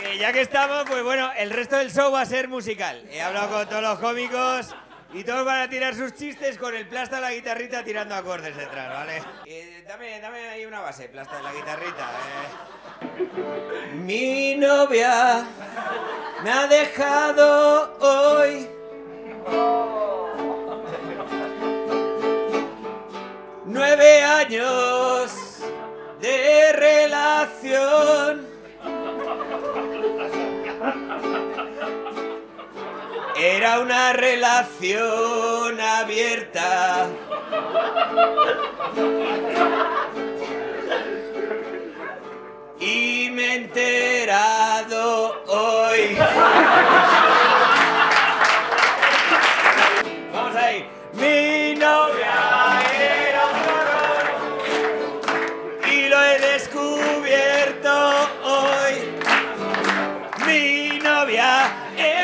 Ya que estamos, pues bueno, el resto del show va a ser musical. He hablado con todos los cómicos y todos van a tirar sus chistes con el plasta de la guitarrita tirando acordes detrás, ¿vale? Dame ahí una base, plasta de la guitarrita. Mi novia me ha dejado hoy. 9 años de relación. Era una relación abierta. Y me he enterado hoy. Vamos ahí. Mi novia era un horror y lo he descubierto hoy. Mi novia era